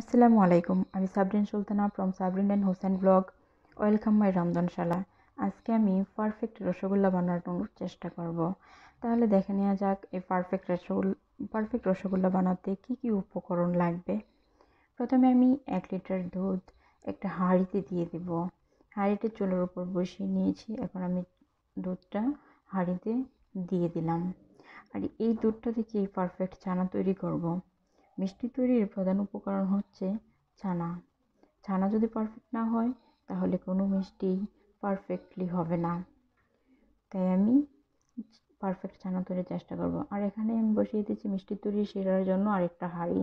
আসসালামু আলাইকুম। আমি Sabrin Sultana from Sabrin and Hossain blog. Welcome my রমজানশালা। আজকে আমি পারফেক্ট রসগোল্লা বানানোর চেষ্টা করব। তাহলে দেখে নেওয়া যাক এই পারফেক্ট রসগোল্লা বানাতে কি কি উপকরণ লাগবে। প্রথমে আমি 1 লিটার দুধ একটা হাঁড়িতে দিয়ে দেব। হাঁড়িটা চুলার উপর বসিয়ে নিয়েছি। এখন আমি দুধটা হাঁড়িতে দিয়ে দিলাম। আর এই দুধটা থেকে পারফেক্ট চানা তৈরি করব। মিষ্টি তৈরির প্রধান উপকরণ হচ্ছে ছানা। ছানা যদি পারফেক্ট না হয় তাহলে কোনো মিষ্টিই পারফেক্টলি হবে না। তাই আমি পারফেক্ট ছানা তৈরির চেষ্টা করব। আর এখানে আমি বসিয়ে দিচ্ছি মিষ্টি তৈরি শিরার জন্য আরেকটা হাঁড়ি।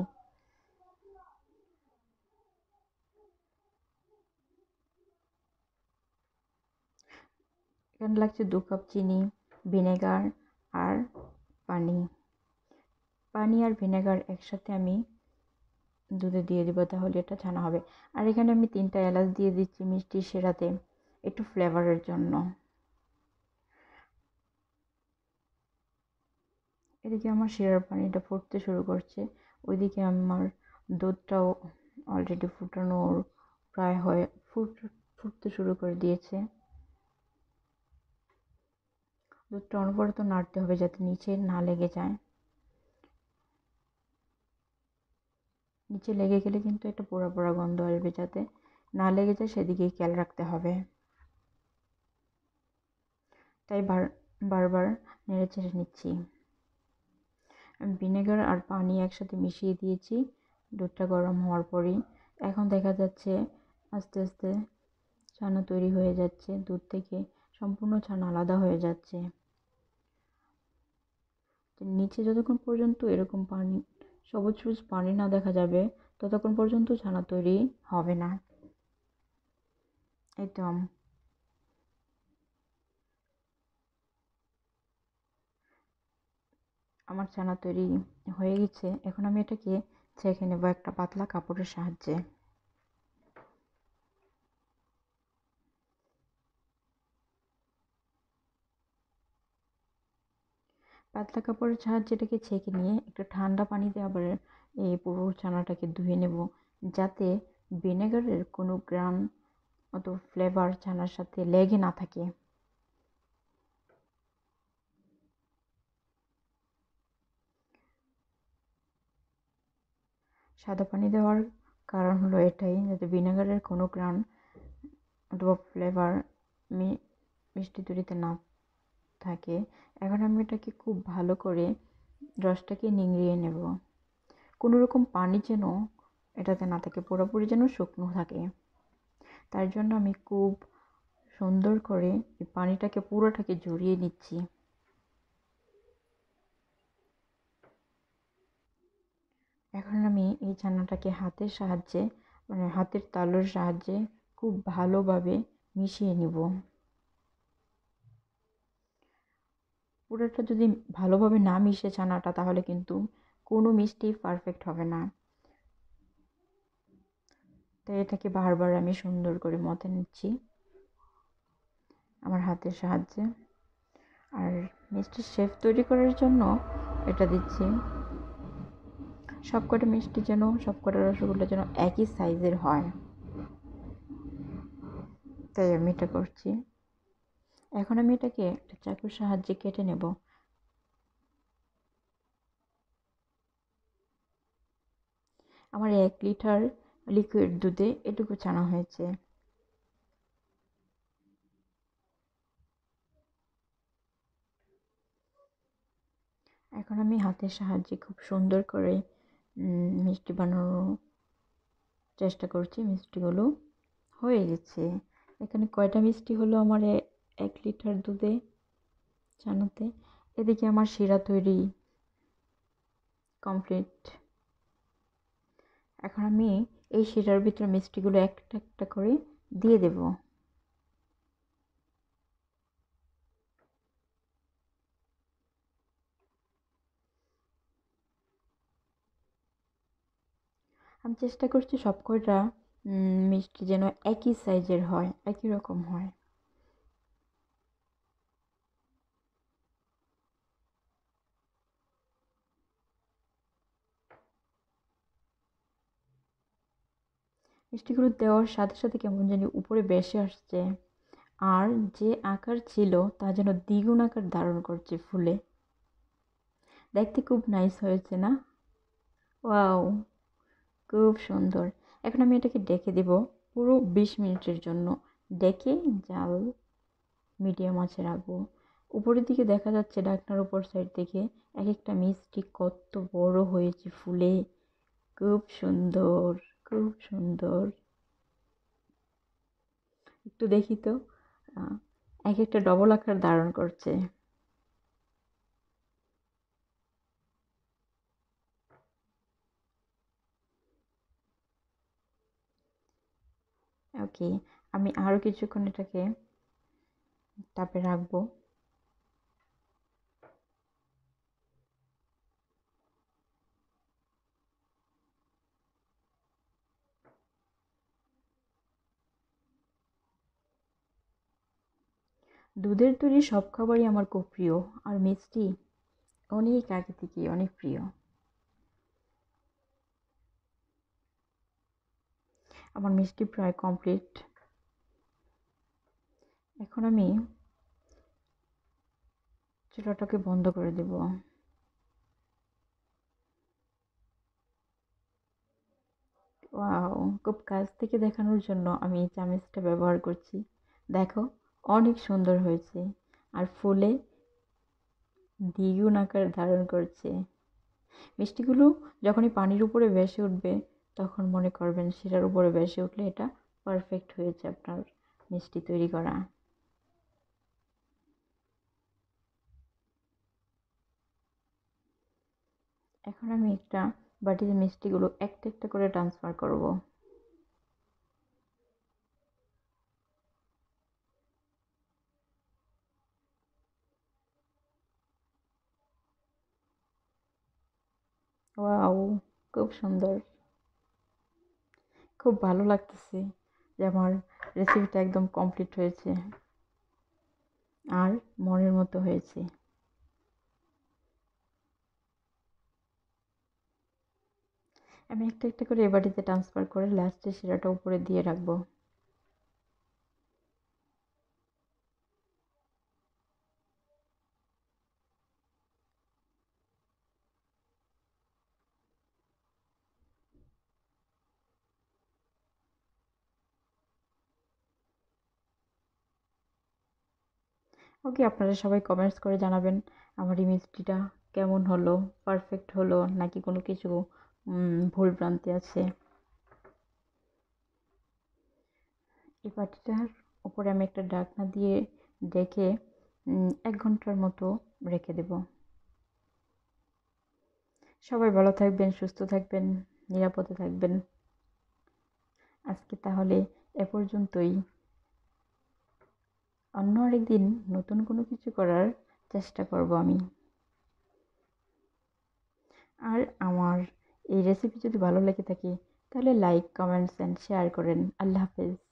এখানে লাগছে 2 কাপ চিনি, ভিনেগার আর পানি। পানি আর ভিনেগার একসাথে আমি দুধে দিয়ে দিব, তাহলে এটা ছানা হবে। আর এখানে আমি 3টা এলাচ দিয়ে দিচ্ছি মিষ্টির শিরাতে একটু ফ্লেভারের জন্য। এদিকে আমার শিরার পানিটা ফুটতে শুরু করছে, ওইদিকে আমার দুধটাও অলরেডি ফুটানোর প্রায় হয়ে ফুটতে শুরু করে দিয়েছে। দুধটা অনবরত নাড়তে হবে যাতে নিচে না লেগে যায়। নিচে লেগে গেলে কিন্তু একটা পোড়া পোড়া গন্ধ আসবে, যাতে না লেগে যায় সেদিকেই খেয়াল রাখতে হবে। তাই বারবার নেড়ে চেড়ে নিচ্ছি। আমি ভিনেগার আর পানি একসাথে মিশিয়ে দিয়েছি দুধটা গরম হওয়ার পরই। এখন দেখা যাচ্ছে আস্তে আস্তে ছানা তৈরি হয়ে যাচ্ছে, দুধ থেকে সম্পূর্ণ ছানা আলাদা হয়ে যাচ্ছে। নিচে যতক্ষণ পর্যন্ত এরকম পানি, সবুজ সবুজ পানি না দেখা যাবে ততক্ষণ পর্যন্ত ছানা তৈরি হবে না। এই তো আমার ছানা তৈরি হয়ে গেছে। এখন আমি এটাকে ছেঁকে নেব একটা পাতলা কাপড়ের সাহায্যে। পাতলা কাপড়ের সাহায্যে এটাকে ছেঁকে নিয়ে একটু ঠান্ডা পানিতে আবার এই পুরো ছানাটাকে ধুয়ে নেব, যাতে ভিনেগারের কোনো গ্রান অত ফ্লেভার ছানার সাথে লেগে না থাকে। সাদা পানি দেওয়ার কারণ হলো এটাই, যাতে ভিনেগারের কোনো গ্রান অথবা ফ্লেভার মিষ্টি তৈরিতে না থাকে। এখন আমি এটাকে খুব ভালো করে রসটাকে নিংড়িয়ে নেব। কোনো রকম পানি যেন এটাতে না থাকে, পুরোপুরি যেন শুকনো থাকে। তার জন্য আমি খুব সুন্দর করে এই পানিটাকে পুরোটাকে ঝরিয়ে নিচ্ছি। এখন আমি এই ছানাটাকে হাতের সাহায্যে, মানে হাতের তালুর সাহায্যে খুব ভালোভাবে মিশিয়ে নিব। পুরোটা যদি ভালোভাবে না মিশে ছানাটা, তাহলে কিন্তু কোনো মিষ্টি পারফেক্ট হবে না। তাই এটাকে বারবার আমি সুন্দর করে মথে নিচ্ছি আমার হাতের সাহায্যে। আর মিষ্টির শেপ তৈরি করার জন্য এটা দিচ্ছি, সবকটা মিষ্টি যেন, সবকটা রসগোল্লা যেন একই সাইজের হয়, তাই আমি এটা করছি। এখন আমি এটাকে একটা চাকুর সাহায্যে কেটে নেব। আমার 1 লিটার লিকুইড দুধে এটুকু ছানা হয়েছে। এখন আমি হাতের সাহায্যে খুব সুন্দর করে মিষ্টি বানানোর চেষ্টা করছি। মিষ্টিগুলো হয়ে গেছে। এখানে কয়টা মিষ্টি হলো আমার 1 লিটার দুধে ছানাতে। এদিকে আমার শিরা তৈরি কমপ্লিট। এখন আমি এই শিরার ভিতরে মিষ্টিগুলো একটা একটা করে দিয়ে দেব। আমি চেষ্টা করছি সবকটা মিষ্টি যেন একই সাইজের হয়, একই রকম হয়। মিষ্টিগুলো দেওয়ার সাথে সাথে কেমন জানি উপরে ভেসে আসছে, আর যে আকার ছিল তা যেন দ্বিগুণ আকার ধারণ করছে ফুলে। দেখতে খুব নাইস হয়েছে না? ওয়াও, খুব সুন্দর। এখন আমি এটাকে ডেকে দেব পুরো 20 মিনিটের জন্য। ডেকে জাল মিডিয়াম আঁচে রাখবো। উপরের দিকে দেখা যাচ্ছে ঢাকনার উপর সাইড থেকে এক একটা মিষ্টি কত বড় হয়েছে ফুলে। খুব সুন্দর, খুব সুন্দর। একটু দেখি তো, আহ, এক একটা ডবল আকার ধারণ করছে। ওকে, আমি আরো কিছুক্ষণ এটাকে তাপে রাখবো। দুধের তৈরি সব খাবারই আমার খুব প্রিয়, আর মিষ্টি অনেক আগে থেকেই অনেক প্রিয়। আমার মিষ্টি প্রায় কমপ্লিট। এখন আমি চুলাটাকে বন্ধ করে দেব। ওয়াও, খুব কাছ থেকে দেখানোর জন্য আমি এই চামচটা ব্যবহার করছি। দেখো, অনেক সুন্দর হয়েছে, আর ফুলে দ্বিগুণ আকার ধারণ করছে। মিষ্টিগুলো যখনই পানির উপরে ভেসে উঠবে তখন মনে করবেন সেটার উপরে ভেসে উঠলে এটা পারফেক্ট হয়েছে আপনার মিষ্টি তৈরি করা। এখন আমি একটা বাটিতে মিষ্টিগুলো একটা একটা করে ট্রান্সফার করব। ওয়াও, খুব সুন্দর। খুব ভালো লাগতেছে যে আমার রেসিপিটা একদম কমপ্লিট হয়েছে আর মনের মতো হয়েছে। আমি একটা একটা করে এ বাটিতে ট্রান্সফার করে লাস্টে শিরাটা উপরে দিয়ে রাখবো। ওকে, আপনারা সবাই কমেন্টস করে জানাবেন আমার এই মিষ্টিটা কেমন হলো, পারফেক্ট হলো নাকি কোনো কিছু ভুল ভ্রান্তি আছে। এই বাটিটার উপরে আমি একটা ঢাকনা দিয়ে ঢেকে 1 ঘন্টার মতো রেখে দেব। সবাই ভালো থাকবেন, সুস্থ থাকবেন, নিরাপদে থাকবেন। আজকে তাহলে এ পর্যন্তই। অন্য আরেকদিন নতুন কোনো কিছু করার চেষ্টা করব আমি। আর আমার এই রেসিপি যদি ভালো লেগে থাকে তাহলে লাইক, কমেন্টস অ্যান্ড শেয়ার করেন। আল্লাহ হাফেজ।